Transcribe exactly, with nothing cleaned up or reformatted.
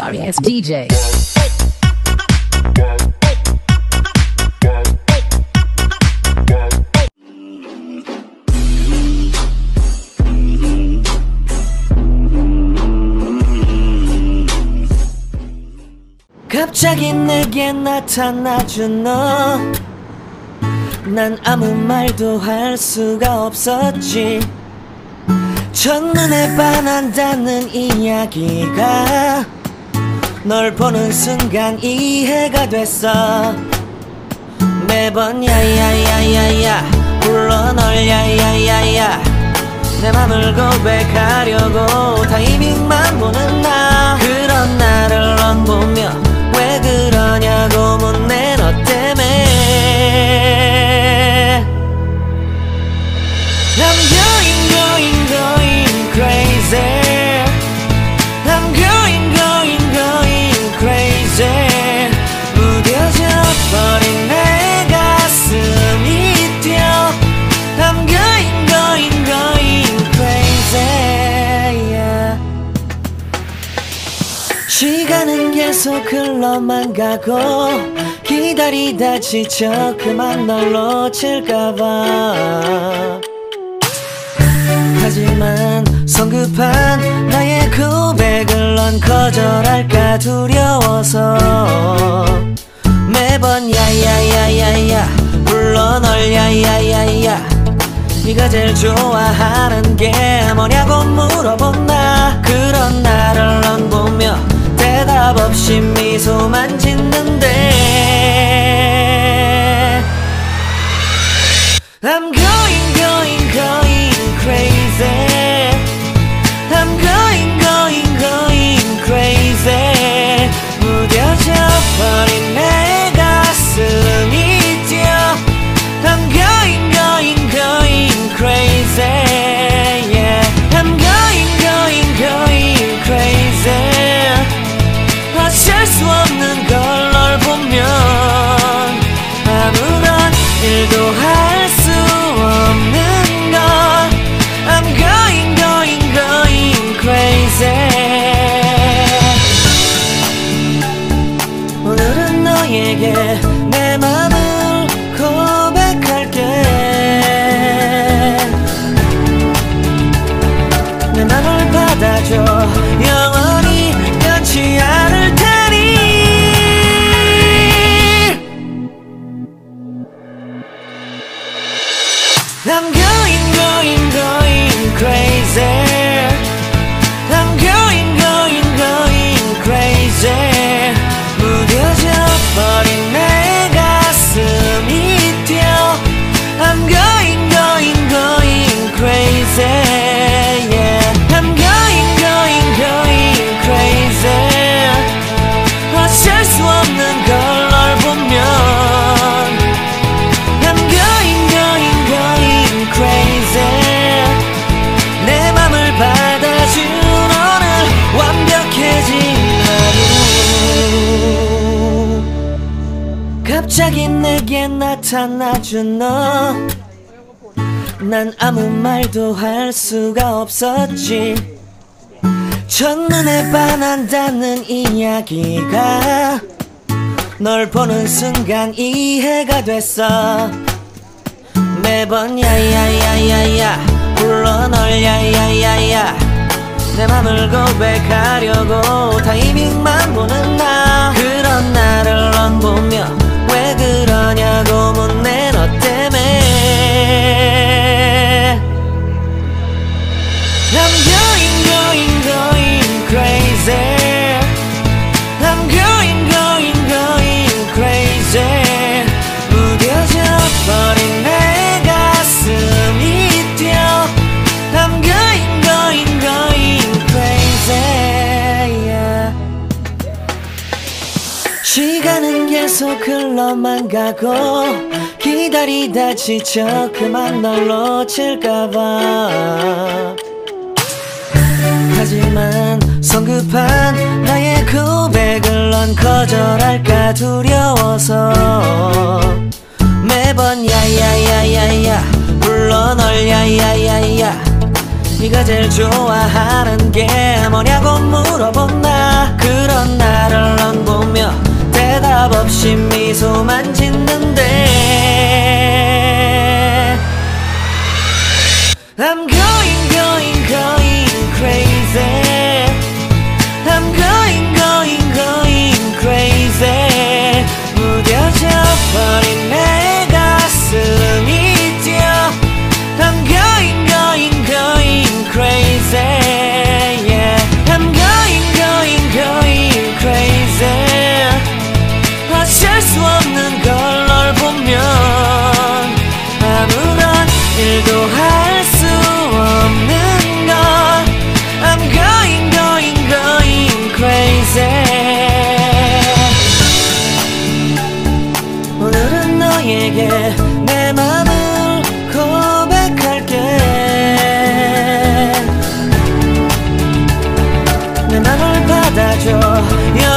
Sorry ass D J. 갑자기 내게 나타나준 너, 난 아무 말도 할 수가 없었지. 첫눈에 반한다는 이야기가 널 보는 순간 이해가 됐어. 매번 야야야야야 불러 널 야야야야, 내 맘을 고백하려고 타이밍만 보는 나. 그런 나를 넌 보며 왜 그러냐고 묻네. 너 때문에 I'm going going going crazy. I'm going going going crazy. 무뎌져 버린 내 가슴이 뛰어. I'm going going going crazy, yeah. 시간은 계속 흘러만 가고 기다리다 지쳐 그만 널 놓칠까봐. 하지만 성급한 나의 고백을 넌 거절할까 두려워서 매번 야야야야야 불러 널 야야야야. 네가 제일 좋아하는 게 뭐냐고 물어본 나. 그런 나를 넌 보며 대답 없이 미소만 짓는데 I'm going going going crazy. I'm going going going crazy. 무뎌져 버린 내 가슴이 뛰어. I'm going going going crazy, yeah. I'm going going going crazy. 어쩔 수 없는 걸 널 보면 아무런 일도 할 수 없는 걸. I'm going going going crazy. 오늘은 너에게 내 맘을 고백할게. 내 맘을 받아줘. 영원히 변치 않을 테니. I'm going going going crazy. I'm going going going crazy. 무뎌져 버린 내 가슴이 뛰어. I'm going going going crazy, yeah. I'm going going going crazy. 어쩔 수 없는 걸 널 보면 I'm going going going crazy. 내 맘을 받아준 오늘 완벽해진 하루. 갑자기 내게 나타나준 너, 난 아무 말도 할 수가 없었지. 첫눈에 반한다는 이야기가 널 보는 순간 이해가 됐어. 매번 야야야야야 불러 널 야야야야, 내 맘을 고백하려고 타이밍만 보는 나. 그런 나를 넌 보며 왜 그러냐고 묻네. 너 때문에 I'm going going going crazy. I'm going going going crazy. 무뎌져 버린 내 가슴이 뛰어. I'm going going going crazy, yeah. 시간은 계속 흘러만 가고 기다리다 지쳐 그만 널 놓칠까봐. 하지만 성급한 나의 고백을 넌 거절할까 두려워서 매번 야야야야야 불러 널 야야야야. 네가 제일 좋아하는 게 뭐냐고 물어본 나. 그런 미소만 짓는데 I'm going going going crazy I'm going going going crazy 무뎌져 버린 내 가슴이 뛰어 I'm going going going crazy yeah I'm going going going crazy 어쩔 수 없는 걸 널 보면 아무런 일도 할 수 없는 걸 I'm going going going crazy 오늘은 너에게 내 맘을 고백할게 내 맘을 받아줘